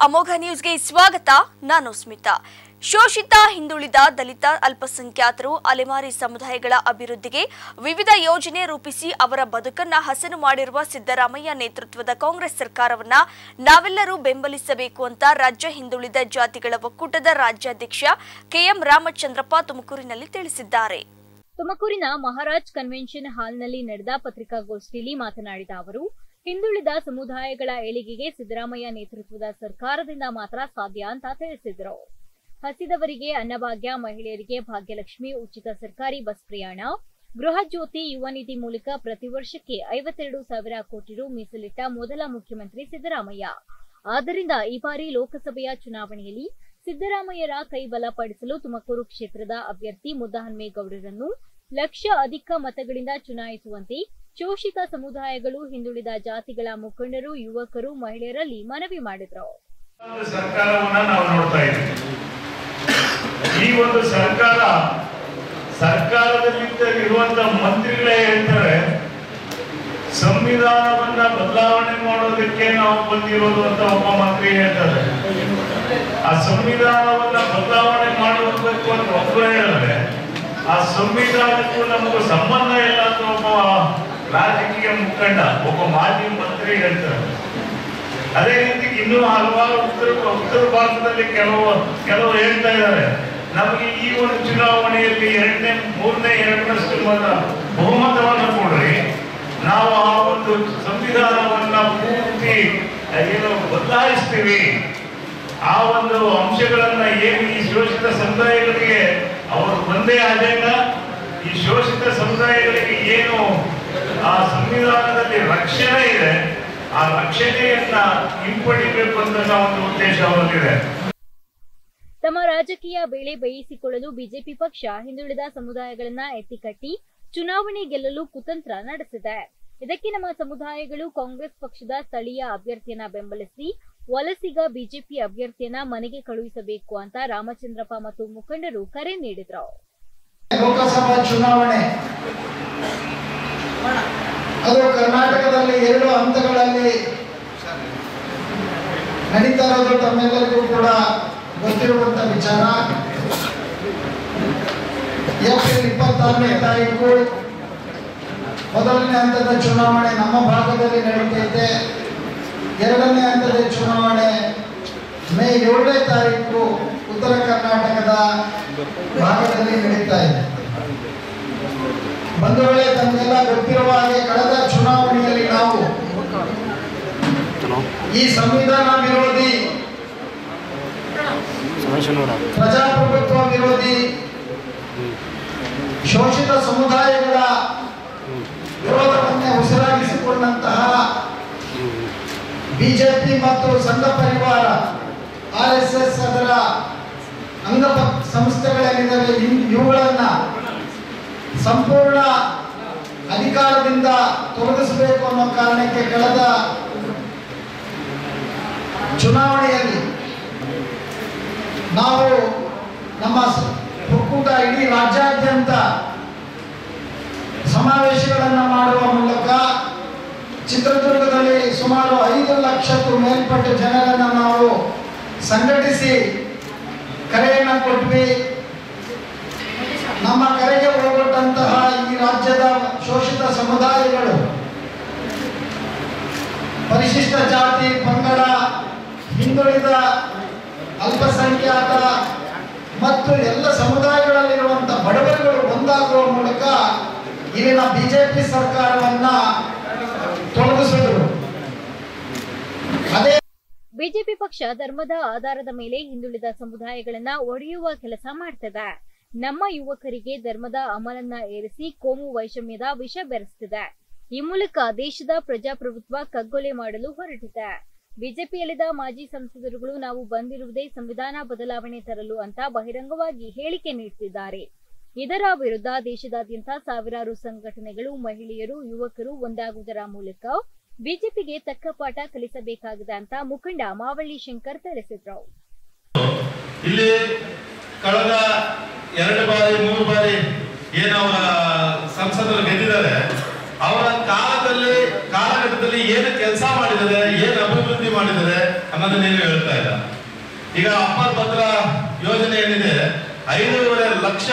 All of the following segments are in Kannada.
ಅಮೋಘ ನ್ಯೂಸ್ಗೆ ಸ್ವಾಗತ. ನಾನು ಸ್ಮಿತಾ. ಶೋಷಿತ, ಹಿಂದುಳಿದ, ದಲಿತ, ಅಲ್ಪಸಂಖ್ಯಾತರು, ಅಲೆಮಾರಿ ಸಮುದಾಯಗಳ ಅಭಿವೃದ್ಧಿಗೆ ವಿವಿಧ ಯೋಜನೆ ರೂಪಿಸಿ ಅವರ ಬದುಕನ್ನ ಹಸನು ಮಾಡಿರುವ ಸಿದ್ದರಾಮಯ್ಯ ನೇತೃತ್ವದ ಕಾಂಗ್ರೆಸ್ ಸರ್ಕಾರವನ್ನ ನಾವೆಲ್ಲರೂ ಬೆಂಬಲಿಸಬೇಕು ಅಂತ ರಾಜ್ಯ ಹಿಂದುಳಿದ ಜಾತಿಗಳ ಒಕ್ಕೂಟದ ರಾಜ್ಯಾಧ್ಯಕ್ಷ ಕೆಎಂ ರಾಮಚಂದ್ರಪ್ಪ ತುಮಕೂರಿನಲ್ಲಿ ತಿಳಿಸಿದ್ದಾರೆ. ತುಮಕೂರಿನ ಮಹಾರಾಜ್ ಕನ್ವೆನ್ಷನ್ ಹಾಲ್ನಲ್ಲಿ ನಡೆದ ಪತ್ರಿಕಾಗೋಷ್ಠಿಯಲ್ಲಿ ಮಾತನಾಡಿದ ಅವರು, ಹಿಂದುಳಿದ ಸಮುದಾಯಗಳ ಏಳಿಗೆಗೆ ಸಿದ್ದರಾಮಯ್ಯ ನೇತೃತ್ವದ ಸರ್ಕಾರದಿಂದ ಮಾತ್ರ ಸಾಧ್ಯ ಅಂತ ತಿಳಿಸಿದರು. ಹಸಿದವರಿಗೆ ಅನ್ನಭಾಗ್ಯ, ಮಹಿಳೆಯರಿಗೆ ಭಾಗ್ಯಲಕ್ಷ್ಮಿ, ಉಚಿತ ಸರ್ಕಾರಿ ಬಸ್ ಪ್ರಯಾಣ, ಗೃಹ ಜ್ಯೋತಿ, ಯುವ ನಿಧಿ ಮೂಲಕ ಪ್ರತಿ ವರ್ಷಕ್ಕೆ 52,000 ಕೋಟಿ ರು ಮೀಸಲಿಟ್ಟ ಮೊದಲ ಮುಖ್ಯಮಂತ್ರಿ ಸಿದ್ದರಾಮಯ್ಯ. ಆದ್ದರಿಂದ ಈ ಬಾರಿ ಲೋಕಸಭೆಯ ಚುನಾವಣೆಯಲ್ಲಿ ಸಿದ್ದರಾಮಯ್ಯರ ಕೈ ಬಲಪಡಿಸಲು ತುಮಕೂರು ಕ್ಷೇತ್ರದ ಅಭ್ಯರ್ಥಿ ಮುದ್ದಹನುಮೇಗೌಡರನ್ನು ಲಕ್ಷ ಅಧಿಕ ಮತಗಳಿಂದ ಚುನಾಯಿಸುವಂತೆ ಶೋಷಿತ ಸಮುದಾಯಗಳು, ಹಿಂದುಳಿದ ಜಾತಿಗಳ ಮುಖಂಡರು, ಯುವಕರು, ಮಹಿಳೆಯರಲ್ಲಿ ಮನವಿ ಮಾಡಿದರು. ಸರ್ಕಾರವನ್ನ ನಾವು ನೋಡ್ತಾ ಇದ್ದೀವಿ. ಈ ಒಂದು ಸರ್ಕಾರದಲ್ಲಿ ಇರುವಂತಹ ಮಂತ್ರಿಗಳೇ ಹೇಳ್ತಾರೆ, ಸಂವಿಧಾನವನ್ನ ಬದಲಾವಣೆ ಮಾಡೋದಕ್ಕೆ ನಾವು ಬಂದಿರೋದು ಅಂತ ಒಬ್ಬ ಮಂತ್ರಿ ಹೇಳ್ತಾರೆ. ಆ ಸಂವಿಧಾನವನ್ನ ಬದಲಾವಣೆ ಮಾಡಬೇಕು ಅಂತ ಒಬ್ಬರು ಹೇಳಿದ್ರೆ, ಆ ಸಂವಿಧಾನಕ್ಕೂ ನಮಗೂ ಸಂಬಂಧ ಇಲ್ಲ ಅಂತ ಒಬ್ಬ ರಾಜಕೀಯ ಮುಖಂಡ, ಒಬ್ಬ ಮಾಜಿ ಮಂತ್ರಿ ಹೇಳ್ತಾರೆ. ಅದೇ ರೀತಿ ಇನ್ನೂ ಹಲವಾರು ಉತ್ತರ ಭಾರತದಲ್ಲಿ ಕೆಲವು ಹೇಳ್ತಾ ಇದ್ದಾರೆ, ನಮಗೆ ಈ ಒಂದು ಚುನಾವಣೆಯಲ್ಲಿ 2/3 ಬಹುಮತವನ್ನು ಕೊಡ್ರಿ, ನಾವು ಆ ಒಂದು ಸಂವಿಧಾನವನ್ನ ಪೂರ್ತಿ ಬದಲಾಯಿಸ್ತೀವಿ. ಆ ಒಂದು ಅಂಶಗಳನ್ನ ಏನು ಈ ಶೋಷಿತ ಸಮುದಾಯಗಳಿಗೆ ಅವರು ಒಂದೇ ಅಜೆಂಡ, ಈ ಶೋಷಿತ ಸಮುದಾಯಗಳಿಗೆ ಏನು ಆ ಸಂವಿಧಾನದಲ್ಲಿ ರಕ್ಷಣೆ ಇದೆ, ಆ ರಕ್ಷಣೆಯನ್ನ ಹಿಂಪಡಿಬೇಕು ಅಂತ ಒಂದು ಉದ್ದೇಶ ಅವರಲ್ಲಿದೆ. ತಮ್ಮ ರಾಜಕೀಯ ಬೇಳೆ ಬೇಯಿಸಿಕೊಳ್ಳಲು ಬಿಜೆಪಿ ಪಕ್ಷ ಹಿಂದುಳಿದ ಸಮುದಾಯಗಳನ್ನ ಎತ್ತಿಕಟ್ಟಿ ಚುನಾವಣೆ ಗೆಲ್ಲಲು ಕುತಂತ್ರ ನಡೆಸಿದೆ. ಇದಕ್ಕೆ ನಮ್ಮ ಸಮುದಾಯಗಳು ಕಾಂಗ್ರೆಸ್ ಪಕ್ಷದ ಸ್ಥಳೀಯ ಅಭ್ಯರ್ಥಿಯನ್ನ ಬೆಂಬಲಿಸಿ ವಲಸಿಗ ಬಿಜೆಪಿ ಅಭ್ಯರ್ಥಿಯನ್ನ ಮನೆಗೆ ಕಳುಹಿಸಬೇಕು ಅಂತ ರಾಮಚಂದ್ರಪ್ಪ ಮತ್ತು ಮುಖಂಡರು ಕರೆ ನೀಡಿದ್ರು. ಲೋಕಸಭಾ ಚುನಾವಣೆ ಅದು ಕರ್ನಾಟಕದಲ್ಲಿ 2 ಹಂತಗಳಲ್ಲಿ ನಡೀತಾ ಇರೋದು ತಮ್ಮೆಲ್ಲರಿಗೂ ಕೂಡ ಗೊತ್ತಿರುವಂತ ವಿಚಾರ. ಏಪ್ರಿಲ್ 26ನೇ ತಾರೀಕು ಮೊದಲನೇ ಹಂತದ ಚುನಾವಣೆ ನಮ್ಮ ಭಾಗದಲ್ಲಿ ನಡೆಯುತ್ತಿದೆ. 2ನೇ ಹಂತದ ಚುನಾವಣೆ ಮೇ 7ನೇ ತಾರೀಕು ಉತ್ತರ ಕರ್ನಾಟಕದ ಭಾಗದಲ್ಲಿ ನಡೀತಾ ಇದೆ. ಬಂಧುಗಳೇ, ತಮಗೆಲ್ಲ ಗೊತ್ತಿರುವ ಹಾಗೆ ಕಳೆದ ಚುನಾವಣೆಯಲ್ಲಿ ನಾವು ಈ ಸಂವಿಧಾನ ವಿರೋಧಿ, ಪ್ರಜಾಪ್ರಭುತ್ವ ವಿರೋಧಿ, ಶೋಷಿತ ಸಮುದಾಯಗಳ ವಿರೋಧವನ್ನೇ ಉಸಿರಾಗಿಸಿಕೊಂಡಂತಹ ಬಿಜೆಪಿ ಮತ್ತು ಸಂಘ ಪರಿವಾರ, RSS ಅದರ ಅಂಗ ಸಂಸ್ಥೆಗಳೇನಿದ್ದಾವೆ, ಇವುಗಳನ್ನ ಸಂಪೂರ್ಣ ಅಧಿಕಾರದಿಂದ ತೊಲಗಿಸಬೇಕು ಅನ್ನೋ ಕಾರಣಕ್ಕೆ ಕಳೆದ ಚುನಾವಣೆಯಲ್ಲಿ ನಾವು ನಮ್ಮ ಒಕ್ಕೂಟ ಇಡೀ ರಾಜ್ಯಾದ್ಯಂತ ಸಮಾವೇಶಗಳನ್ನು ಮಾಡುವ ಮೂಲಕ ಚಿತ್ರದುರ್ಗದಲ್ಲಿ ಸುಮಾರು 5 ಲಕ್ಷಕ್ಕೂ ಮೇಲ್ಪಟ್ಟ ಜನರನ್ನು ನಾವು ಸಂಘಟಿಸಿ ಕರೆಯನ್ನು ಕೊಟ್ವಿ. ನಮ್ಮ ಕರೆಗೆ ಹೋಗೊಟ್ಟಂತಹ ಈ ರಾಜ್ಯದ ಶೋಷಿತ ಸಮುದಾಯಗಳು, ಪರಿಶಿಷ್ಟ ಜಾತಿ, ಪಂಗಡ, ಹಿಂದುಳಿದ, ಅಲ್ಪಸಂಖ್ಯಾತ ಮತ್ತು ಎಲ್ಲ ಸಮುದಾಯಗಳಲ್ಲಿರುವಂತಹ ಬಡವರುಗಳು ಒಂದಾಗುವ ಮೂಲಕ ಇಲ್ಲಿನ ಬಿಜೆಪಿ ಸರ್ಕಾರವನ್ನ ತೊಲಗಿಸಿದರು. ಅದೇ ಬಿಜೆಪಿ ಪಕ್ಷ ಧರ್ಮದ ಆಧಾರದ ಮೇಲೆ ಹಿಂದುಳಿದ ಸಮುದಾಯಗಳನ್ನ ಒಡೆಯುವ ಕೆಲಸ ಮಾಡ್ತಿದೆ. ನಮ್ಮ ಯುವಕರಿಗೆ ಧರ್ಮದ ಅಮಲನ್ನ ಏರಿಸಿ ಕೋಮು ವೈಷಮ್ಯದ ವಿಷ ಬೆರೆಸುತ್ತಿದೆ. ಈ ಮೂಲಕ ದೇಶದ ಪ್ರಜಾಪ್ರಭುತ್ವ ಕಗ್ಗೊಲೆ ಮಾಡಲು ಹೊರಟಿದೆ. ಬಿಜೆಪಿಯಲ್ಲಿದ್ದ ಮಾಜಿ ಸಂಸದರುಗಳು ನಾವು ಬಂದಿರುವುದೇ ಸಂವಿಧಾನ ಬದಲಾವಣೆ ತರಲು ಅಂತ ಬಹಿರಂಗವಾಗಿ ಹೇಳಿಕೆ ನೀಡುತ್ತಿದ್ದಾರೆ. ಇದರ ವಿರುದ್ಧ ದೇಶದಾದ್ಯಂತ ಸಾವಿರಾರು ಸಂಘಟನೆಗಳು, ಮಹಿಳೆಯರು, ಯುವಕರು ಒಂದಾಗುವುದರ ಮೂಲಕ ಬಿಜೆಪಿಗೆ ತಕ್ಕ ಪಾಠ ಕಲಿಸಬೇಕಾಗಿದೆ ಅಂತ ಮುಖಂಡ ಮಾವಳ್ಳಿ ಶಂಕರ್ ತಿಳಿಸಿದ್ರು. ಇಲ್ಲಿ ಕಳೆದ 2 ಬಾರಿ 3 ಬಾರಿ ಏನವರ ಸಂಸದರು ಗೆದ್ದಿದ್ದಾರೆ, ಅವರ ಕಾಲಘಟ್ಟದಲ್ಲಿ ಏನು ಕೆಲಸ ಮಾಡಿದ್ದಾರೆ, ಏನು ಅಭಿವೃದ್ಧಿ ಮಾಡಿದ್ದಾರೆ ಅನ್ನೋದನ್ನೇನು ಹೇಳ್ತಾ ಇಲ್ಲ. ಈಗ ಅಪ್ಪರ್ ಭದ್ರ ಯೋಜನೆ ಏನಿದೆ 5.5 ಲಕ್ಷ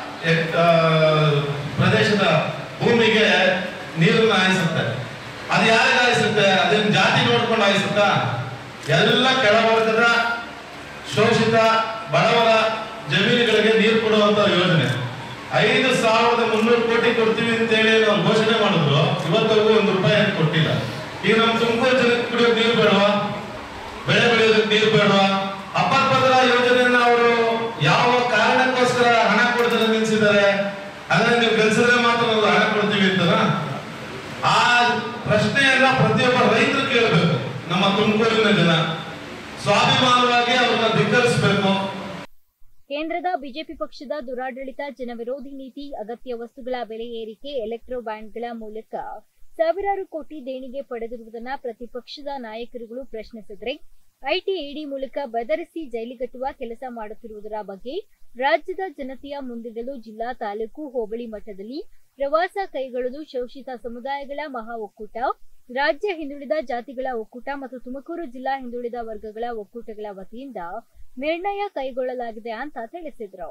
ಪ್ರದೇಶದ ಭೂಮಿಗೆ ನೀರನ್ನು ಹಾಯಿಸುತ್ತೆ. ಅದು ಯಾರಿಗೆ ಹಾಯಿಸುತ್ತೆ? ಅದನ್ನ ಜಾತಿ ನೋಡ್ಕೊಂಡು ಹಾಯಿಸುತ್ತಾ? ಎಲ್ಲ ಕೆಳವರ್ಗದ ಶೋಷಿತ ಬಡವರ ಜಮೀನುಗಳಿಗೆ ನೀರು ಕೊಡುವಂತ ಯೋಜನೆ. 5,300 ಕೋಟಿ ಕೊಡ್ತೀವಿ ಅಂತ ಹೇಳಿ ನಾವು ಘೋಷಣೆ ಮಾಡಿದ್ರು, ಇವತ್ತವರೆಗೂ ₹1 ಕೊಟ್ಟಿಲ್ಲ. ಈಗ ನಮ್ಮ ತುಮಕೂರು ಜನಕ್ಕೆ ಕುಡಿಯೋಕೆ ನೀರು ಬೇಡವಾ? ಬೆಳೆ ಬೆಳೆಯೋದಕ್ಕೆ ನೀರು ಬೇಡವಾ? ಅಪ್ಪರ್ ಭದ್ರ ಯೋಜನೆಯನ್ನ ಅವರು ಯಾವ ಕಾರಣಕ್ಕೋಸ್ಕರ ಹಣ ಕೊಡ್ತಾರೆ ನಿಲ್ಸಿದ್ದಾರೆ? ಅಂದ್ರೆ ನೀವು ಕೆಲಸದ ಮಾತ್ರ ಹಣ ಕೊಡ್ತೀವಿ ಅಂತನಾ? ಆ ಪ್ರಶ್ನೆಯನ್ನ ಪ್ರತಿಯೊಬ್ಬ ರೈತರು ಕೇಳಬೇಕು. ನಮ್ಮ ತುಮಕೂರಿನ ಜನ ಸ್ವಾಭಿಮಾನವಾಗಿ ಅವ್ರನ್ನ ಧಿಕ್ಕರಿಸಬೇಕು. ಕೇಂದ್ರದ ಬಿಜೆಪಿ ಪಕ್ಷದ ದುರಾಡಳಿತ, ಜನವಿರೋಧಿ ನೀತಿ, ಅಗತ್ಯ ವಸ್ತುಗಳ ಬೆಲೆ ಏರಿಕೆ, ಎಲೆಕ್ಟ್ರೋ ಬ್ಯಾಂಡ್ಗಳ ಮೂಲಕ ಸಾವಿರಾರು ಕೋಟಿ ದೇಣಿಗೆ ಪಡೆದಿರುವುದನ್ನು ಪ್ರತಿಪಕ್ಷದ ನಾಯಕರುಗಳು ಪ್ರಶ್ನಿಸಿದರೆ, ಐಟಿ ಇಡಿ ಮೂಲಕ ಬೆದರಿಸಿ ಜೈಲಿಗಟ್ಟುವ ಕೆಲಸ ಮಾಡುತ್ತಿರುವುದರ ಬಗ್ಗೆ ರಾಜ್ಯದ ಜನತೆಯ ಮುಂದಿಡಲು ಜಿಲ್ಲಾ, ತಾಲೂಕು, ಹೋಬಳಿ ಮಟ್ಟದಲ್ಲಿ ಪ್ರವಾಸ ಕೈಗೊಳ್ಳಲು ಶೋಷಿತ ಸಮುದಾಯಗಳ ಮಹಾ ಒಕ್ಕೂಟ, ರಾಜ್ಯ ಹಿಂದುಳಿದ ಜಾತಿಗಳ ಒಕ್ಕೂಟ ಮತ್ತು ತುಮಕೂರು ಜಿಲ್ಲಾ ಹಿಂದುಳಿದ ವರ್ಗಗಳ ಒಕ್ಕೂಟಗಳ ವತಿಯಿಂದ ನಿರ್ಣಯ ಕೈಗೊಳ್ಳಲಾಗಿದೆ ಅಂತ ತಿಳಿಸಿದ್ರು.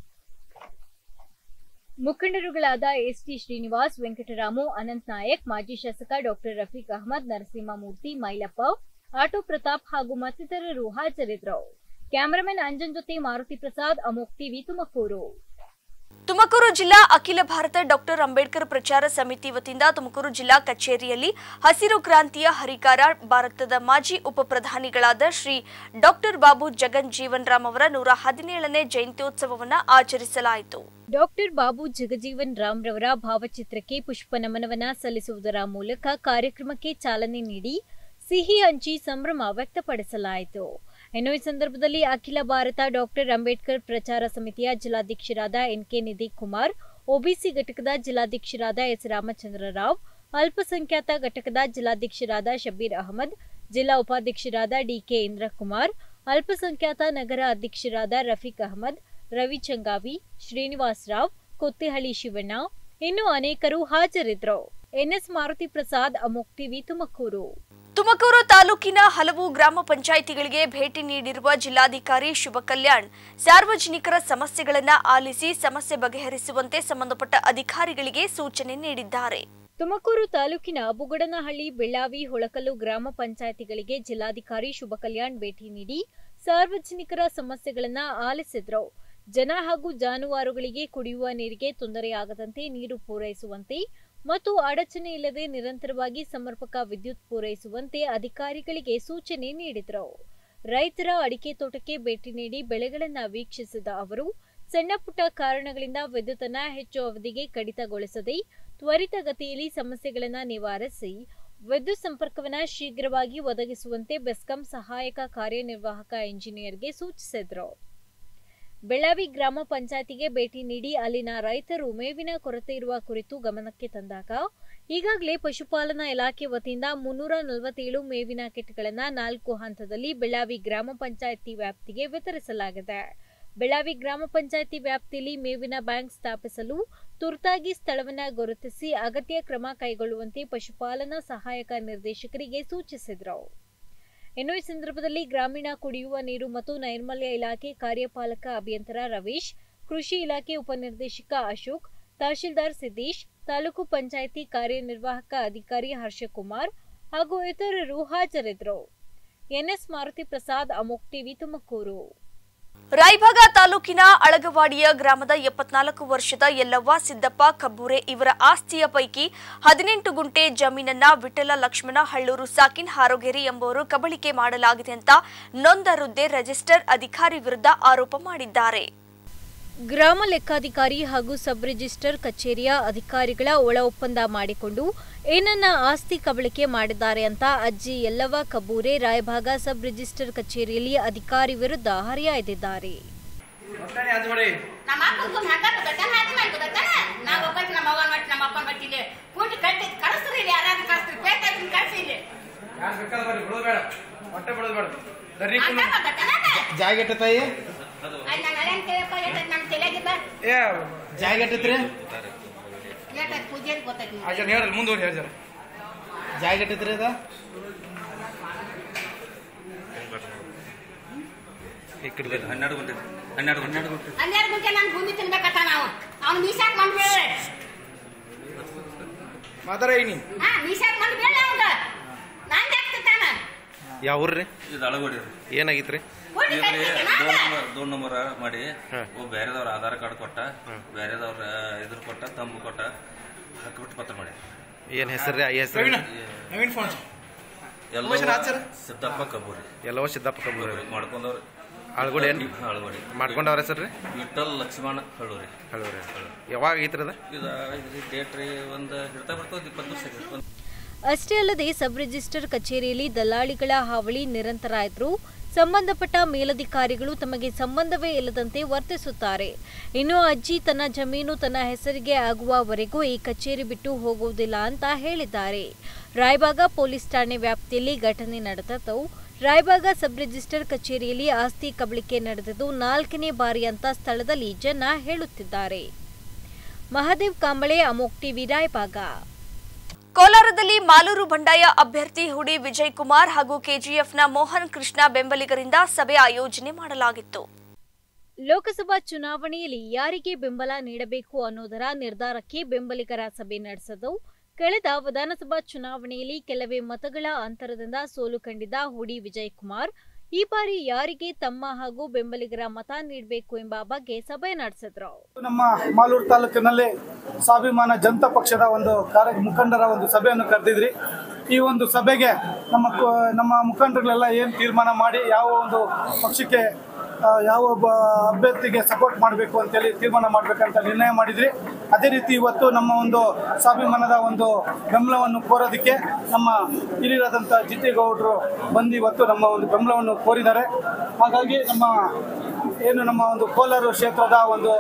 ಮುಖಂಡರುಗಳಾದ ಎಸ್ಟಿ ಶ್ರೀನಿವಾಸ್, ವೆಂಕಟರಾಮು, ಅನಂತ್ ನಾಯಕ್, ಮಾಜಿ ಶಾಸಕ ಡಾಕ್ಟರ್ ರಫೀಕ್ ಅಹಮದ್, ನರಸಿಂಹಮೂರ್ತಿ, ಮೈಲಪ್ಪ, ಆಟೋ ಪ್ರತಾಪ್ ಹಾಗೂ ಮತ್ತಿತರರು ಹಾಜರಿದ್ದರು. ಕ್ಯಾಮರಾಮನ್ ಅಂಜನ್ ಜೊತೆ ಮಾರುತಿ ಪ್ರಸಾದ್, ಅಮೋಕ್ ಟಿವಿ, ತುಮಕೂರು. ತುಮಕೂರು ಜಿಲ್ಲಾ ಅಖಿಲ ಭಾರತ ಡಾಕ್ಟರ್ ಅಂಬೇಡ್ಕರ್ ಪ್ರಚಾರ ಸಮಿತಿ ವತಿಯಿಂದ ತುಮಕೂರು ಜಿಲ್ಲಾ ಕಚೇರಿಯಲ್ಲಿ ಹಸಿರು ಕ್ರಾಂತಿಯ ಹರಿಕಾರ ಭಾರತದ ಮಾಜಿ ಉಪ ಪ್ರಧಾನಿಗಳಾದ ಶ್ರೀ ಡಾಕ್ಟರ್ ಬಾಬು ಜಗನ್ ಜೀವನ್ ರಾಮ್ ಅವರ 117ನೇ ಜಯಂತ್ಯೋತ್ಸವವನ್ನು ಆಚರಿಸಲಾಯಿತು. ಡಾಕ್ಟರ್ ಬಾಬು ಜಗಜೀವನ್ ರಾಮ್ ರವರ ಭಾವಚಿತ್ರಕ್ಕೆ ಪುಷ್ಪ ನಮನವನ್ನ ಸಲ್ಲಿಸುವುದರ ಮೂಲಕ ಕಾರ್ಯಕ್ರಮಕ್ಕೆ ಚಾಲನೆ ನೀಡಿ ಸಿಹಿ ಹಂಚಿ ಸಂಭ್ರಮ ವ್ಯಕ್ತಪಡಿಸಲಾಯಿತು. ಇನ್ನು ಈ ಸಂದರ್ಭದಲ್ಲಿ ಅಖಿಲ ಭಾರತ ಡಾಕ್ಟರ್ ಅಂಬೇಡ್ಕರ್ ಪ್ರಚಾರ ಸಮಿತಿಯ ಜಿಲ್ಲಾಧ್ಯಕ್ಷರಾದ ಎನ್ಕೆ ನಿಧಿ ಕುಮಾರ್, ಒಬಿಸಿ ಘಟಕದ ಜಿಲ್ಲಾಧ್ಯಕ್ಷರಾದ ಎಸ್ ರಾಮಚಂದ್ರ ರಾವ್, ಅಲ್ಪಸಂಖ್ಯಾತ ಘಟಕದ ಜಿಲ್ಲಾಧ್ಯಕ್ಷರಾದ ಶಬೀರ್ ಅಹಮದ್, ಜಿಲ್ಲಾ ಉಪಾಧ್ಯಕ್ಷರಾದ ಡಿಕೆ ಇಂದ್ರಕುಮಾರ್, ಅಲ್ಪಸಂಖ್ಯಾತ ನಗರ ಅಧ್ಯಕ್ಷರಾದ ರಫೀಕ್ ಅಹಮದ್, ರವಿ ಚಂಗಾವಿ, ಶ್ರೀನಿವಾಸ್ ರಾವ್, ಕೊತ್ತಿಹಳ್ಳಿ ಶಿವಣ್ಣ, ಇನ್ನು ಅನೇಕರು ಹಾಜರಿದ್ದರು. ಎನ್ಎಸ್ ಮಾರುತಿ ಪ್ರಸಾದ್, ಅಮೋಕ್ ಟಿವಿ, ತುಮಕೂರು. ತುಮಕೂರು ತಾಲೂಕಿನ ಹಲವು ಗ್ರಾಮ ಪಂಚಾಯಿತಿಗಳಿಗೆ ಭೇಟಿ ನೀಡಿರುವ ಜಿಲ್ಲಾಧಿಕಾರಿ ಶುಭ ಕಲ್ಯಾಣ್ ಸಾರ್ವಜನಿಕರ ಸಮಸ್ಯೆಗಳನ್ನು ಆಲಿಸಿ ಸಮಸ್ಯೆ ಬಗೆಹರಿಸುವಂತೆ ಸಂಬಂಧಪಟ್ಟ ಅಧಿಕಾರಿಗಳಿಗೆ ಸೂಚನೆ ನೀಡಿದ್ದಾರೆ. ತುಮಕೂರು ತಾಲೂಕಿನ ಬುಗಡನಹಳ್ಳಿ, ಬೆಳ್ಳಾವಿ, ಹೊಳಕಲ್ಲು ಗ್ರಾಮ ಪಂಚಾಯಿತಿಗಳಿಗೆ ಜಿಲ್ಲಾಧಿಕಾರಿ ಶುಭ ಕಲ್ಯಾಣ್ ಭೇಟಿ ನೀಡಿ ಸಾರ್ವಜನಿಕರ ಸಮಸ್ಯೆಗಳನ್ನು ಆಲಿಸಿದ್ರು. ಜನ ಹಾಗೂ ಜಾನುವಾರುಗಳಿಗೆ ಕುಡಿಯುವ ನೀರಿಗೆ ತೊಂದರೆಯಾಗದಂತೆ ನೀರು ಪೂರೈಸುವಂತೆ ಮತ್ತು ಅಡಚಣೆ ಇಲ್ಲದೆ ನಿರಂತರವಾಗಿ ಸಮರ್ಪಕ ವಿದ್ಯುತ್ ಪೂರೈಸುವಂತೆ ಅಧಿಕಾರಿಗಳಿಗೆ ಸೂಚನೆ ನೀಡಿದರು. ರೈತರ ಅಡಿಕೆ ತೋಟಕ್ಕೆ ಭೇಟಿ ನೀಡಿ ಬೆಳೆಗಳನ್ನು ವೀಕ್ಷಿಸಿದ ಅವರು ಸಣ್ಣ ಪುಟ್ಟ ಕಾರಣಗಳಿಂದ ವಿದ್ಯುತ್ ಅನ್ನು ಹೆಚ್ಚು ಅವಧಿಗೆ ಕಡಿತಗೊಳಿಸದೆ ತ್ವರಿತಗತಿಯಲ್ಲಿ ಸಮಸ್ಯೆಗಳನ್ನು ನಿವಾರಿಸಿ ವಿದ್ಯುತ್ ಸಂಪರ್ಕವನ್ನು ಶೀಘ್ರವಾಗಿ ಒದಗಿಸುವಂತೆ ಬೆಸ್ಕಾಂ ಸಹಾಯಕ ಕಾರ್ಯನಿರ್ವಾಹಕ ಇಂಜಿನಿಯರ್ಗೆ ಸೂಚಿಸಿದರು. ಬೆಳ್ಳಾವಿ ಗ್ರಾಮ ಪಂಚಾಯತಿಗೆ ಭೇಟಿ ನೀಡಿ ಅಲ್ಲಿನ ರೈತರು ಮೇವಿನ ಕೊರತೆ ಇರುವ ಕುರಿತು ಗಮನಕ್ಕೆ ತಂದಾಗ ಈಗಾಗಲೇ ಪಶುಪಾಲನಾ ಇಲಾಖೆ ವತಿಯಿಂದ 347 ಮೇವಿನ ಕಿಟ್ಗಳನ್ನು 4 ಹಂತದಲ್ಲಿ ಬೆಳ್ಳಾವಿ ಗ್ರಾಮ ಪಂಚಾಯತಿ ವ್ಯಾಪ್ತಿಗೆ ವಿತರಿಸಲಾಗಿದೆ. ಬೆಳ್ಳಾವಿ ಗ್ರಾಮ ಪಂಚಾಯತಿ ವ್ಯಾಪ್ತಿಯಲ್ಲಿ ಮೇವಿನ ಬ್ಯಾಂಕ್ ಸ್ಥಾಪಿಸಲು ತುರ್ತಾಗಿ ಸ್ಥಳವನ್ನು ಗುರುತಿಸಿ ಅಗತ್ಯ ಕ್ರಮ ಕೈಗೊಳ್ಳುವಂತೆ ಪಶುಪಾಲನಾ ಸಹಾಯಕ ನಿರ್ದೇಶಕರಿಗೆ ಸೂಚಿಸಿದರು. ಇನ್ನು ಈ ಸಂದರ್ಭದಲ್ಲಿ ಗ್ರಾಮೀಣ ಕುಡಿಯುವ ನೀರು ಮತ್ತು ನೈರ್ಮಲ್ಯ ಇಲಾಖೆ ಕಾರ್ಯಪಾಲಕ ಅಭಿಯಂತರ ರವೀಶ್, ಕೃಷಿ ಇಲಾಖೆ ಉಪನಿರ್ದೇಶಕ ಅಶೋಕ್, ತಹಶೀಲ್ದಾರ್ ಸಿದ್ದೇಶ್, ತಾಲೂಕು ಪಂಚಾಯಿತಿ ಕಾರ್ಯನಿರ್ವಾಹಕ ಅಧಿಕಾರಿ ಹರ್ಷಕುಮಾರ್ ಹಾಗೂ ಇತರರು ಹಾಜರಿದ್ದರು. ಎನ್ಎಸ್ ಮಾರುತಿ ಪ್ರಸಾದ್, ಅಮೋಕ್ ಟಿವಿ, ತುಮಕೂರು. ರಾಯಭಾಗ ತಾಲೂಕಿನ ಅಳಗವಾಡಿಯ ಗ್ರಾಮದ 74 ವರ್ಷದ ಯಲ್ಲವ್ವ ಸಿದ್ದಪ್ಪ ಕಬ್ಬೂರೆ ಇವರ ಆಸ್ತಿಯ ಪೈಕಿ 18 ಗುಂಟೆ ಜಮೀನನ್ನ ವಿಠಲ ಲಕ್ಷ್ಮಣ ಹಳ್ಳೂರು ಸಾಕಿನ್ ಹಾರೋಗೇರಿ ಎಂಬುವರು ಕಬಳಿಕೆ ಮಾಡಲಾಗಿದೆ ಅಂತ ನೊಂದ ವೃದ್ಧೆ ರಿಜಿಸ್ಟರ್ ಅಧಿಕಾರಿ ವಿರುದ್ಧ ಆರೋಪ ಮಾಡಿದ್ದಾರೆ. ಗ್ರಾಮ ಲೆಕ್ಕಾಧಿಕಾರಿ ಹಾಗೂ ಸಬ್ ರಿಜಿಸ್ಟರ್ ಕಚೇರಿಯ ಅಧಿಕಾರಿಗಳ ಒಳ ಒಪ್ಪಂದ ಮಾಡಿಕೊಂಡು ಏನನ್ನ ಆಸ್ತಿ ಕಬಳಿಕೆ ಮಾಡಿದ್ದಾರೆ ಅಂತ ಅಜ್ಜಿ ಯಲ್ಲವ್ವ ಕಬ್ಬೂರೆ ರಾಯಭಾಗ ಸಬ್ ರಿಜಿಸ್ಟರ್ ಕಚೇರಿಯಲ್ಲಿ ಅಧಿಕಾರಿ ವಿರುದ್ಧ ಹರಿಹಾಯ್ದಿದ್ದಾರೆ. ಜಾಗಟ್ಟತ್ರಿ ಮುಂದೂರಿ ಜಾಗಟ್ಟತ್ರಿ ಅದ 12 ಗಂಟೆ 12 ಗಂಟೆ ನಾನು ಭೂಮಿ ತಿನ್ಬೇಕತ್ತ ನಾವು ಅವ್ನು ಮೀಸಾಕ್ ಮಾಡ್ಬೇಡ್ರಿ ಮಾತಾಡೀನಿ ಮೀಸಾಕ್ ಮಾಡ್ಬೇಡ ಅವಂಗ ನಾನು ಹಾಕ್ತಾನ ಯಾವ ಊರ್ರಿ ಇದು ಅಳಗೋಡಿ ಏನಾಗಿತ್ರಿ ದೋನ್ ನಂಬರ್ ಮಾಡಿ ಬೇರೆದವ್ರ ಆಧಾರ್ ಕಾರ್ಡ್ ಕೊಟ್ಟ ಬೇರೆದವ್ರ ಇದ್ರ ಕೊಟ್ಟ ತಂಬು ಕೊಟ್ಟ ಹಾಕಿಬಿಟ್ಟು ಪತ್ರ ಮಾಡಿ ಏನ್ ಹೆಸರು ಹೆಸರು ಸಿದ್ದಪ್ಪ ಕಬ್ಬೂರಿ ಎಲ್ಲವೋ ಸಿದ್ದಪ್ಪ ಕಬ್ಬೂರಿ ಮಾಡ್ಕೊಂಡವ್ರು ಆಳ್ಗೋಡಿ ಏನ್ ಆಳ್ಗೋಡಿ ಮಾಡ್ಕೊಂಡವ್ರ ಹೆಸರು ರೀ ವಿಠಲ್ ಲಕ್ಷ್ಮಣ ಹಳ್ಳೂರಿ ಯಾವಾಗ ಐತ್ರದ ಇದು ಡೇಟ್ ರೀ ಒಂದು ಹಿಡ್ತಾ ಬರ್ತದೆ 20 ವರ್ಷ. ಅಷ್ಟೇ ಅಲ್ಲದೆ ಸಬ್ ರಿಜಿಸ್ಟರ್ ಕಚೇರಿಯಲ್ಲಿ ದಲ್ಲಾಳಿಗಳ ಹಾವಳಿ ನಿರಂತರ ಇದ್ರೂ ಸಂಬಂಧಪಟ್ಟ ಮೇಲಧಿಕಾರಿಗಳು ತಮಗೆ ಸಂಬಂಧವೇ ಇಲ್ಲದಂತೆ ವರ್ತಿಸುತ್ತಾರೆ. ಇನ್ನು ಅಜ್ಜಿ ತನ್ನ ಜಮೀನು ತನ್ನ ಹೆಸರಿಗೆ ಆಗುವವರೆಗೂ ಈ ಕಚೇರಿ ಬಿಟ್ಟು ಹೋಗುವುದಿಲ್ಲ ಅಂತ ಹೇಳಿದ್ದಾರೆ. ರಾಯಬಾಗ ಪೊಲೀಸ್ ಠಾಣೆ ವ್ಯಾಪ್ತಿಯಲ್ಲಿ ಘಟನೆ ನಡೆದಿದ್ದು, ರಾಯಬಾಗ ಸಬ್ ರಿಜಿಸ್ಟರ್ ಕಚೇರಿಯಲ್ಲಿ ಆಸ್ತಿ ಕಬಳಿಕೆ ನಡೆದಿದ್ದು 4ನೇ ಬಾರಿ ಅಂತ ಸ್ಥಳದಲ್ಲಿ ಜನ ಹೇಳುತ್ತಿದ್ದಾರೆ. ಮಹಾದೇವ್ ಕಾಂಬಳೆ, ಅಮೋಕ್ ಟಿವಿ, ರಾಯಬಾಗ. ಕೋಲಾರದಲ್ಲಿ ಮಾಲೂರು ಬಂಡಾಯ ಅಭ್ಯರ್ಥಿ ಹುಡಿ ವಿಜಯ್ ಕುಮಾರ್ ಹಾಗೂ ಕೆಜಿಎಫ್ನ ಮೋಹನ್ ಕೃಷ್ಣ ಬೆಂಬಲಿಗರಿಂದ ಸಭೆ ಆಯೋಜನೆ ಮಾಡಲಾಗಿತ್ತು. ಲೋಕಸಭಾ ಚುನಾವಣೆಯಲ್ಲಿ ಯಾರಿಗೆ ಬೆಂಬಲ ನೀಡಬೇಕು ಅನ್ನೋದರ ನಿರ್ಧಾರಕ್ಕೆ ಬೆಂಬಲಿಗರ ಸಭೆ ನಡೆಸಿದ್ದು, ಕಳೆದ ವಿಧಾನಸಭಾ ಚುನಾವಣೆಯಲ್ಲಿ ಕೆಲವೇ ಮತಗಳ ಅಂತರದಿಂದ ಸೋಲು ಕಂಡಿದ್ದ ಹುಡಿ ವಿಜಯ್ ಕುಮಾರ್ ಈ ಬಾರಿ ಯಾರಿಗೆ ತಮ್ಮ ಹಾಗೂ ಬೆಂಬಲಿಗರ ಮತ ನೀಡಬೇಕು ಎಂಬ ಬಗ್ಗೆ ಸಭೆ ನಡೆಸಿದ್ರು. ನಮ್ಮ ಮಾಲೂರು ತಾಲೂಕಿನಲ್ಲಿ ಸ್ವಾಭಿಮಾನ ಜನತಾ ಪಕ್ಷದ ಒಂದು ಮುಖಂಡರ ಒಂದು ಸಭೆಯನ್ನು ಕರೆದಿದ್ರಿ. ಈ ಒಂದು ಸಭೆಗೆ ನಮ್ಮ ಮುಖಂಡರುಗಳೆಲ್ಲ ಏನು ತೀರ್ಮಾನ ಮಾಡಿ ಯಾವ ಒಂದು ಪಕ್ಷಕ್ಕೆ ಯಾವ ಒಬ್ಬ ಅಭ್ಯರ್ಥಿಗೆ ಸಪೋರ್ಟ್ ಮಾಡಬೇಕು ಅಂತೇಳಿ ತೀರ್ಮಾನ ಮಾಡಬೇಕಂತ ನಿರ್ಣಯ ಮಾಡಿದ್ರಿ. ಅದೇ ರೀತಿ ಇವತ್ತು ನಮ್ಮ ಒಂದು ಸ್ವಾಭಿಮಾನದ ಒಂದು ಬೆಂಬಲವನ್ನು ಕೋರೋದಕ್ಕೆ ನಮ್ಮ ಹಿರಿಯರಾದಂಥ ಜಿತೇಗೌಡರು ಬಂದು ಇವತ್ತು ನಮ್ಮ ಒಂದು ಬೆಂಬಲವನ್ನು ಕೋರಿದ್ದಾರೆ. ಹಾಗಾಗಿ ನಮ್ಮ ಒಂದು ಕೋಲಾರ ಕ್ಷೇತ್ರದ ಒಂದು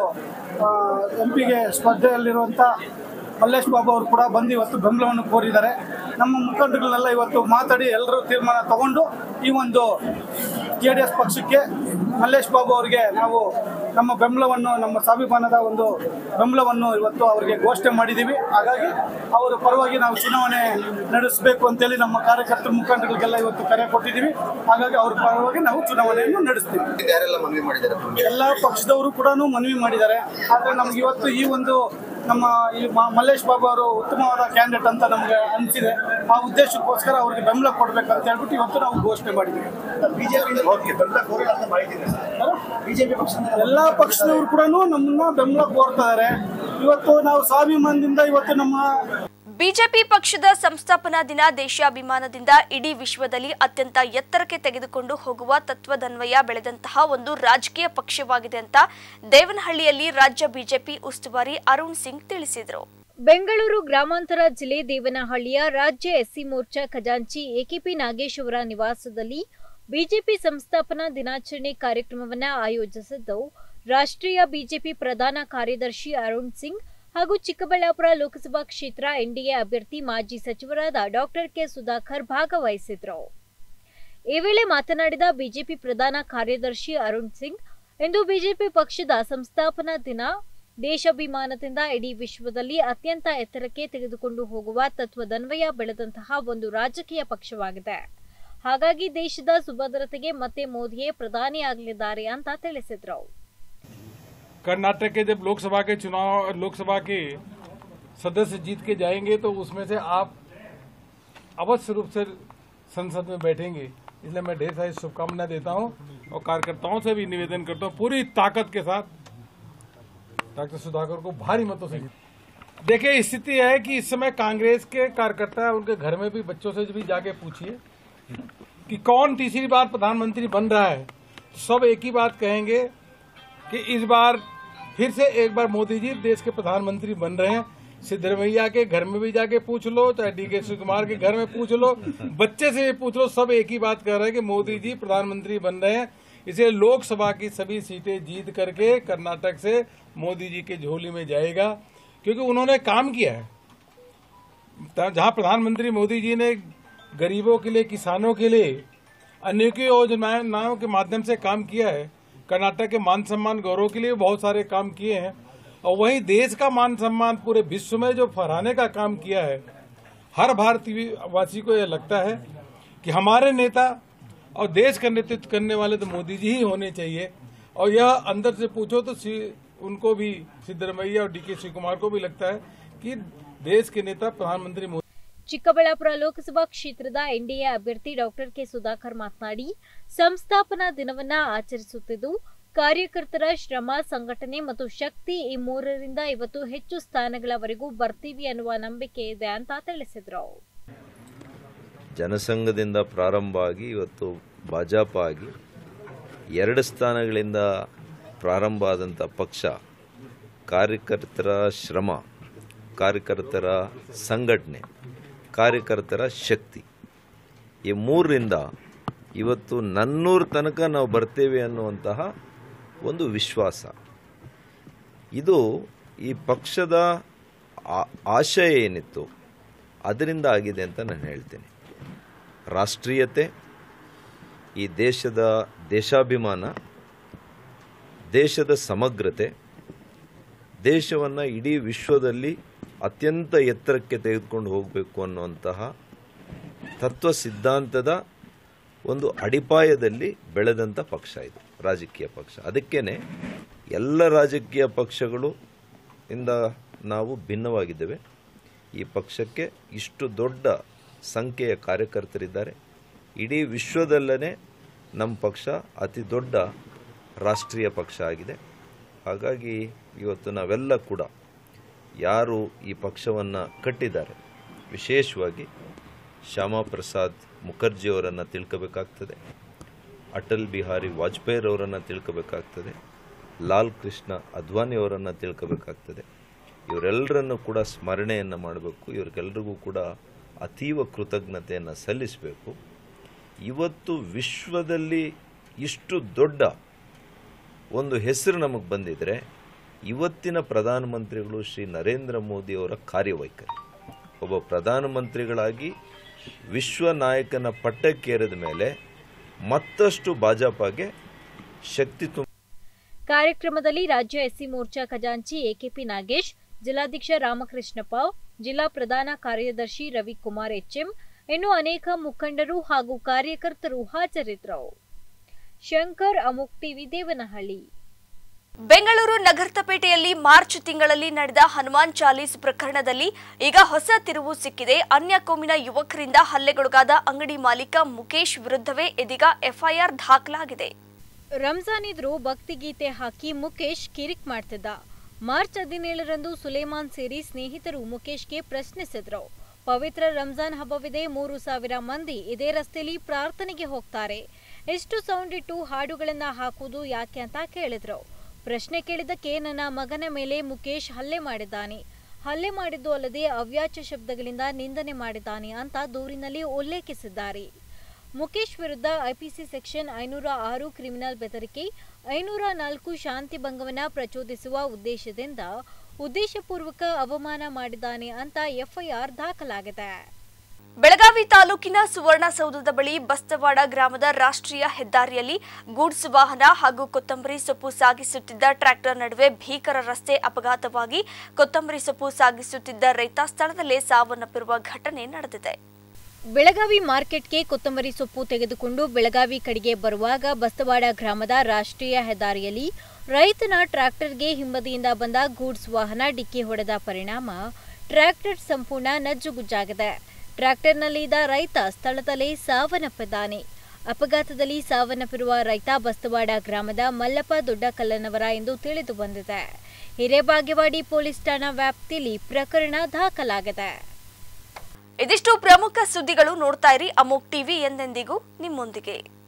ಎಂಪಿಗೆ ಸ್ಪರ್ಧೆಯಲ್ಲಿರುವಂಥ ಮಲ್ಲೇಶ್ ಬಾಬು ಅವರು ಕೂಡ ಬಂದು ಇವತ್ತು ಬೆಂಬಲವನ್ನು ಕೋರಿದ್ದಾರೆ. ನಮ್ಮ ಮುಖಂಡರುಗಳನ್ನೆಲ್ಲ ಇವತ್ತು ಮಾತಾಡಿ ಎಲ್ಲರೂ ತೀರ್ಮಾನ ತಗೊಂಡು ಈ ಒಂದು JDS ಪಕ್ಷಕ್ಕೆ ಮಲ್ಲೇಶ್ ಬಾಬು ಅವರಿಗೆ ನಾವು ನಮ್ಮ ಬೆಂಬಲವನ್ನು, ನಮ್ಮ ಸ್ವಾಭಿಮಾನದ ಒಂದು ಬೆಂಬಲವನ್ನು ಇವತ್ತು ಅವರಿಗೆ ಘೋಷಣೆ ಮಾಡಿದ್ದೀವಿ. ಹಾಗಾಗಿ ಅವರ ಪರವಾಗಿ ನಾವು ಚುನಾವಣೆ ನಡೆಸಬೇಕು ಅಂತೇಳಿ ನಮ್ಮ ಕಾರ್ಯಕರ್ತರ ಮುಖಂಡರಿಗೆಲ್ಲ ಇವತ್ತು ಕರೆ ಕೊಟ್ಟಿದ್ದೀವಿ. ಹಾಗಾಗಿ ಅವ್ರ ಪರವಾಗಿ ನಾವು ಚುನಾವಣೆಯನ್ನು ನಡೆಸ್ತೀವಿ. ಎಲ್ಲ ಪಕ್ಷದವರು ಕೂಡ ಮನವಿ ಮಾಡಿದ್ದಾರೆ. ಆದರೆ ನಮ್ಗೆ ಇವತ್ತು ಈ ಒಂದು ನಮ್ಮ ಈ ಮಲ್ಲೇಶ್ ಬಾಬು ಅವರು ಉತ್ತಮವಾದ ಕ್ಯಾಂಡಿಡೇಟ್ ಅಂತ ನಮಗೆ ಅನಿಸಿದೆ. ಆ ಉದ್ದೇಶಕ್ಕೋಸ್ಕರ ಅವರಿಗೆ ಬೆಂಬಲ ಕೊಡಬೇಕಂತ ಹೇಳ್ಬಿಟ್ಟು ಇವತ್ತು ನಾವು ಘೋಷಣೆ ಮಾಡಿದ್ದೀವಿ. ಎಲ್ಲ ಪಕ್ಷದವರು ಕೂಡ ನಮ್ಮನ್ನ ಬೆಂಬಲ ಕೋರ್ತಾರೆ. ಇವತ್ತು ನಾವು ಸ್ವಾಭಿಮಾನದಿಂದ ಇವತ್ತು ನಮ್ಮ ಬಿಜೆಪಿ ಪಕ್ಷದ ಸಂಸ್ಥಾಪನಾ ದಿನ ದೇಶಾಭಿಮಾನದಿಂದ ಇಡೀ ವಿಶ್ವದಲ್ಲಿ ಅತ್ಯಂತ ಎತ್ತರಕ್ಕೆ ತೆಗೆದುಕೊಂಡು ಹೋಗುವ ತತ್ವದನ್ವಯ ಬೆಳೆದಂತಹ ಒಂದು ರಾಜಕೀಯ ಪಕ್ಷವಾಗಿದೆ ಅಂತ ದೇವನಹಳ್ಳಿಯಲ್ಲಿ ರಾಜ್ಯ ಬಿಜೆಪಿ ಉಸ್ತುವಾರಿ ಅರುಣ್ ಸಿಂಗ್ ತಿಳಿಸಿದರು. ಬೆಂಗಳೂರು ಗ್ರಾಮಾಂತರ ಜಿಲ್ಲೆ ದೇವನಹಳ್ಳಿಯ ರಾಜ್ಯ ಎಸ್ಸಿ ಮೋರ್ಚಾ ಖಜಾಂಚಿ ಎಕೆಪಿ ನಾಗೇಶ್ ಅವರ ನಿವಾಸದಲ್ಲಿ ಬಿಜೆಪಿ ಸಂಸ್ಥಾಪನಾ ದಿನಾಚರಣೆ ಕಾರ್ಯಕ್ರಮವನ್ನು ಆಯೋಜಿಸಿದ್ದು, ರಾಷ್ಟ್ರೀಯ ಬಿಜೆಪಿ ಪ್ರಧಾನ ಕಾರ್ಯದರ್ಶಿ ಅರುಣ್ ಸಿಂಗ್ ಹಾಗೂ ಚಿಕ್ಕಬಳ್ಳಾಪುರ ಲೋಕಸಭಾ ಕ್ಷೇತ್ರ ಎನ್ಡಿಎ ಅಭ್ಯರ್ಥಿ ಮಾಜಿ ಸಚಿವರಾದ ಡಾಕ್ಟರ್ ಕೆ ಸುಧಾಕರ್ ಭಾಗವಹಿಸಿದ್ರು. ಈ ವೇಳೆ ಮಾತನಾಡಿದ ಬಿಜೆಪಿ ಪ್ರಧಾನ ಕಾರ್ಯದರ್ಶಿ ಅರುಣ್ ಸಿಂಗ್, ಇಂದು ಬಿಜೆಪಿ ಪಕ್ಷದ ಸಂಸ್ಥಾಪನಾ ದಿನ ದೇಶಾಭಿಮಾನದಿಂದ ಇಡೀ ವಿಶ್ವದಲ್ಲಿ ಅತ್ಯಂತ ಎತ್ತರಕ್ಕೆ ತೆಗೆದುಕೊಂಡು ಹೋಗುವ ತತ್ವದನ್ವಯ ಬೆಳೆದಂತಹ ಒಂದು ರಾಜಕೀಯ ಪಕ್ಷವಾಗಿದೆ. ಹಾಗಾಗಿ ದೇಶದ ಸುಭದ್ರತೆಗೆ ಮತ್ತೆ ಮೋದಿಯೇ ಪ್ರಧಾನಿಯಾಗಲಿದ್ದಾರೆ ಅಂತ ತಿಳಿಸಿದ್ರು. कर्नाटक के जब लोकसभा के सदस्य जीत के जाएंगे तो उसमें से आप अवश्य रूप से संसद में बैठेंगे. इसलिए मैं ढेर सारी शुभकामनाएं देता हूं और कार्यकर्ताओं से भी निवेदन करता हूं पूरी ताकत के साथ डॉक्टर सुधाकर को भारी मतों से. देखिए, स्थिति है कि इस समय कांग्रेस के कार्यकर्ता उनके घर में भी बच्चों से भी जाके पूछिए कि कौन तीसरी बार प्रधानमंत्री बन रहा है. सब एक ही बात कहेंगे कि इस बार फिर से एक बार मोदी जी देश के प्रधानमंत्री बन रहे हैं. सिद्धरमैया के घर में भी जाके पूछ लो, चाहे DK शिवकुमार के घर में पूछ लो, बच्चे से भी पूछ लो, सब एक ही बात कर रहे हैं कि मोदी जी प्रधानमंत्री बन रहे हैं. इसलिए लोकसभा की सभी सीटें जीत करके कर्नाटक से मोदी जी के झोली में जाएगा, क्योंकि उन्होंने काम किया है. जहां प्रधानमंत्री मोदी जी ने गरीबों के लिए, किसानों के लिए अनेकों योजनाओं के माध्यम से काम किया है. कर्नाटक के मान सम्मान गौरव के लिए बहुत सारे काम किए हैं, और वहीं देश का मान सम्मान पूरे विश्व में जो फहराने का काम किया है. हर भारतीय वासी को यह लगता है कि हमारे नेता और देश का नेतृत्व करने वाले तो मोदी जी ही होने चाहिए। और यह अंदर से पूछो तो उनको भी, सिद्धरमैया और DK शिवकुमार को भी लगता है कि देश के नेता प्रधानमंत्री मोदी। ಚಿಕ್ಕಬಳ್ಳಾಪುರ ಲೋಕಸಭಾ ಕ್ಷೇತ್ರದ ಎನ್ಡಿಎ ಅಭ್ಯರ್ಥಿ ಡಾಕ್ಟರ್ ಕೆ ಸುಧಾಕರ್ ಮಾತನಾಡಿ, ಸಂಸ್ಥಾಪನಾ ದಿನವನ್ನ ಆಚರಿಸುತ್ತಿದ್ದು ಕಾರ್ಯಕರ್ತರ ಶ್ರಮ, ಸಂಘಟನೆ ಮತ್ತು ಶಕ್ತಿ ಈ ಮೂರರಿಂದ ಇವತ್ತು ಹೆಚ್ಚು ಸ್ಥಾನಗಳವರೆಗೂ ಬರ್ತೀವಿ ಅನ್ನುವ ನಂಬಿಕೆ ಇದೆ ಅಂತ ತಿಳಿಸಿದರು. ಜನಸಂಘದಿಂದ ಪ್ರಾರಂಭ ಆಗಿ ಇವತ್ತು ಭಾಜಪ ಆಗಿ 2 ಸ್ಥಾನಗಳಿಂದ ಪ್ರಾರಂಭ ಆದಂಥ ಪಕ್ಷ ಕಾರ್ಯಕರ್ತರ ಶ್ರಮ, ಕಾರ್ಯಕರ್ತರ ಸಂಘಟನೆ, ಕಾರ್ಯಕರ್ತರ ಶಕ್ತಿ ಈ ಮೂರರಿಂದ ಇವತ್ತು 400 ತನಕ ನಾವು ಬರ್ತೇವೆ ಅನ್ನುವಂತಹ ಒಂದು ವಿಶ್ವಾಸ. ಇದು ಈ ಪಕ್ಷದ ಆಶಯ ಏನಿತ್ತು ಅದರಿಂದ ಆಗಿದೆ ಅಂತ ನಾನು ಹೇಳ್ತೇನೆ. ರಾಷ್ಟ್ರೀಯತೆ, ಈ ದೇಶದ ದೇಶಾಭಿಮಾನ, ದೇಶದ ಸಮಗ್ರತೆ, ದೇಶವನ್ನು ಇಡೀ ವಿಶ್ವದಲ್ಲಿ ಅತ್ಯಂತ ಎತ್ತರಕ್ಕೆ ತೆಗೆದುಕೊಂಡು ಹೋಗಬೇಕು ಅನ್ನುವಂತಹ ತತ್ವ ಸಿದ್ಧಾಂತದ ಒಂದು ಅಡಿಪಾಯದಲ್ಲಿ ಬೆಳೆದಂಥ ಪಕ್ಷ ಇದು, ರಾಜಕೀಯ ಪಕ್ಷ. ಅದಕ್ಕೇನೆ ಎಲ್ಲ ರಾಜಕೀಯ ಪಕ್ಷಗಳು ಇಂದ ನಾವು ಭಿನ್ನವಾಗಿದ್ದೇವೆ. ಈ ಪಕ್ಷಕ್ಕೆ ಇಷ್ಟು ದೊಡ್ಡ ಸಂಖ್ಯೆಯ ಕಾರ್ಯಕರ್ತರಿದ್ದಾರೆ. ಇಡೀ ವಿಶ್ವದಲ್ಲೇ ನಮ್ಮ ಪಕ್ಷ ಅತಿ ದೊಡ್ಡ ರಾಷ್ಟ್ರೀಯ ಪಕ್ಷ ಆಗಿದೆ. ಹಾಗಾಗಿ ಇವತ್ತು ನಾವೆಲ್ಲ ಕೂಡ ಯಾರು ಈ ಪಕ್ಷವನ್ನು ಕಟ್ಟಿದ್ದಾರೆ, ವಿಶೇಷವಾಗಿ ಶ್ಯಾಮಾ ಪ್ರಸಾದ್ ಮುಖರ್ಜಿಯವರನ್ನು ತಿಳ್ಕೋಬೇಕಾಗ್ತದೆ, ಅಟಲ್ ಬಿಹಾರಿ ವಾಜಪೇಯಿರವರನ್ನು ತಿಳ್ಕೋಬೇಕಾಗ್ತದೆ, ಲಾಲ್ ಕೃಷ್ಣ ಅದ್ವಾನಿಯವರನ್ನು ತಿಳ್ಕೋಬೇಕಾಗ್ತದೆ. ಇವರೆಲ್ಲರನ್ನು ಕೂಡ ಸ್ಮರಣೆಯನ್ನು ಮಾಡಬೇಕು. ಇವರಿಗೆಲ್ಲರಿಗೂ ಕೂಡ ಅತೀವ ಕೃತಜ್ಞತೆಯನ್ನು ಸಲ್ಲಿಸಬೇಕು. ಇವತ್ತು ವಿಶ್ವದಲ್ಲಿ ಇಷ್ಟು ದೊಡ್ಡ ಒಂದು ಹೆಸರು ನಮಗೆ ಬಂದಿದ್ರೆ ಇವತ್ತಿನ ಪ್ರಧಾನಮಂತ್ರಿಗಳು ಶ್ರೀ ನರೇಂದ್ರ ಮೋದಿಯವರ ಕಾರ್ಯವೈಖರಿ. ಒಬ್ಬ ಪ್ರಧಾನಮಂತ್ರಿಗಳಾಗಿ ವಿಶ್ವ ನಾಯಕನ ಪಟ್ಟಕ್ಕೇರಿದ ಮೇಲೆ ಮತ್ತಷ್ಟು ಭಾಜಪಗೆ ಶಕ್ತಿ ತುಂಬ. ಕಾರ್ಯಕ್ರಮದಲ್ಲಿ ರಾಜ್ಯ ಎಸ್ಸಿ ಮೋರ್ಚಾ ಖಜಾಂಚಿ ಎಕೆಪಿ ನಾಗೇಶ್, ಜಿಲ್ಲಾಧ್ಯಕ್ಷ ರಾಮಕೃಷ್ಣಪ್ಪ, ಜಿಲ್ಲಾ ಪ್ರಧಾನ ಕಾರ್ಯದರ್ಶಿ ರವಿಕುಮಾರ್ HM, ಇನ್ನು ಅನೇಕ ಮುಖಂಡರು ಹಾಗೂ ಕಾರ್ಯಕರ್ತರು ಹಾಜರಿದ್ದರು. ಶಂಕರ್, ಅಮೋಕ್ ಟಿವಿ, ದೇವನಹಳ್ಳಿ. ಬೆಂಗಳೂರು ನಗರಪೇಟೆಯಲ್ಲಿ ಮಾರ್ಚ್ ತಿಂಗಳಲ್ಲಿ ನಡೆದ ಹನುಮಾನ್ ಚಾಲೀಸ್ ಪ್ರಕರಣದಲ್ಲಿ ಈಗ ಹೊಸ ತಿರುವು ಸಿಕ್ಕಿದೆ. ಅನ್ಯ ಕೋಮಿನ ಯುವಕರಿಂದ ಹಲ್ಲೆಗೊಳಗಾದ ಅಂಗಡಿ ಮಾಲೀಕ ಮುಕೇಶ್ ವಿರುದ್ಧವೇ ಇದೀಗ FIR ದಾಖಲಾಗಿದೆ. ರಂಜಾನ್ ಇದ್ರೂ ಭಕ್ತಿಗೀತೆ ಹಾಕಿ ಮುಕೇಶ್ ಕಿರಿಕ್ ಮಾಡ್ತಿದ್ದ. ಮಾರ್ಚ್ 17ರಂದು ಸುಲೇಮಾನ್ ಸೇರಿ ಸ್ನೇಹಿತರು ಮುಕೇಶ್ಗೆ ಪ್ರಶ್ನಿಸಿದ್ರು. ಪವಿತ್ರ ರಂಜಾನ್ ಹಬ್ಬವಿದೆ, 3000 ಮಂದಿ ಇದೇ ರಸ್ತೆಯಲ್ಲಿ ಪ್ರಾರ್ಥನೆಗೆ ಹೋಗ್ತಾರೆ, ಎಷ್ಟು ಸೌಂಡ್ ಇಟ್ಟು ಹಾಡುಗಳನ್ನ ಹಾಕುವುದು ಯಾಕೆ ಅಂತ ಕೇಳಿದ್ರು. ಪ್ರಶ್ನೆ ಕೇಳಿದಕ್ಕೆ ನನ್ನ ಮಗನ ಮೇಲೆ ಮುಕೇಶ್ ಹಲ್ಲೆ ಮಾಡಿದ್ದಾನೆ, ಹಲ್ಲೆ ಮಾಡಿದ್ದು ಅಲ್ಲದೆ ಅವ್ಯಾಚ್ಯ ಶಬ್ದಗಳಿಂದ ನಿಂದನೆ ಮಾಡಿದ್ದಾನೆ ಅಂತ ದೂರಿನಲ್ಲಿ ಉಲ್ಲೇಖಿಸಿದ್ದಾರೆ. ಮುಕೇಶ್ ವಿರುದ್ಧ IPC ಸೆಕ್ಷನ್ 506 ಕ್ರಿಮಿನಲ್ ಬೆದರಿಕೆ, 504 ಶಾಂತಿ ಭಂಗವನ್ನ ಪ್ರಚೋದಿಸುವ ಉದ್ದೇಶದಿಂದ ಉದ್ದೇಶಪೂರ್ವಕ ಅವಮಾನ ಮಾಡಿದ್ದಾನೆ ಅಂತ FIR ದಾಖಲಾಗಿದೆ. ಬೆಳಗಾವಿ ತಾಲೂಕಿನ ಸುವರ್ಣಸೌಧದ ಬಳಿ ಬಸ್ತವಾಡ ಗ್ರಾಮದ ರಾಷ್ಟ್ರೀಯ ಹೆದ್ದಾರಿಯಲ್ಲಿ ಗೂಡ್ಸ್ ವಾಹನ ಹಾಗೂ ಕೊತ್ತಂಬರಿ ಸೊಪ್ಪು ಸಾಗಿಸುತ್ತಿದ್ದ ಟ್ರ್ಯಾಕ್ಟರ್ ನಡುವೆ ಭೀಕರ ರಸ್ತೆ ಅಪಘಾತವಾಗಿ ಕೊತ್ತಂಬರಿ ಸೊಪ್ಪು ಸಾಗಿಸುತ್ತಿದ್ದ ರೈತ ಸ್ಥಳದಲ್ಲೇ ಸಾವನ್ನಪ್ಪಿರುವ ಘಟನೆ ನಡೆದಿದೆ. ಬೆಳಗಾವಿ ಮಾರ್ಕೆಟ್ಗೆ ಕೊತ್ತಂಬರಿ ಸೊಪ್ಪು ತೆಗೆದುಕೊಂಡು ಬೆಳಗಾವಿ ಕಡೆಗೆ ಬರುವಾಗ ಬಸ್ತವಾಡ ಗ್ರಾಮದ ರಾಷ್ಟ್ರೀಯ ಹೆದ್ದಾರಿಯಲ್ಲಿ ರೈತನ ಟ್ರ್ಯಾಕ್ಟರ್ಗೆ ಹಿಂಬದಿಯಿಂದ ಬಂದ ಗೂಡ್ಸ್ ವಾಹನ ಡಿಕ್ಕಿ ಹೊಡೆದ ಪರಿಣಾಮ ಟ್ರ್ಯಾಕ್ಟರ್ ಸಂಪೂರ್ಣ ನಜ್ಜುಗುಜ್ಜಾಗಿದೆ. ಟ್ರ್ಯಾಕ್ಟರ್ನಲ್ಲಿದ್ದ ರೈತ ಸ್ಥಳದಲ್ಲೇ ಸಾವನ್ನಪ್ಪಿದ್ದಾನೆ. ಅಪಘಾತದಲ್ಲಿ ಸಾವನ್ನಪ್ಪಿರುವ ರೈತ ಬಸ್ತವಾಡ ಗ್ರಾಮದ ಮಲ್ಲಪ್ಪ ದೊಡ್ಡಕಲ್ಲನವರ ಎಂದು ತಿಳಿದು ಬಂದಿದೆ. ಹಿರೇಬಾಗೇವಾಡಿ ಪೊಲೀಸ್ ಠಾಣಾ ವ್ಯಾಪ್ತಿಯಲ್ಲಿ ಪ್ರಕರಣ ದಾಖಲಾಗಿದೆ. ಇದಿಷ್ಟು ಪ್ರಮುಖ ಸುದ್ದಿಗಳು. ನೋಡ್ತಾ ಇರಿ ಅಮೋಕ್ ಟಿವಿ, ಎಂದೆಂದಿಗೂ ನಿಮ್ಮೊಂದಿಗೆ.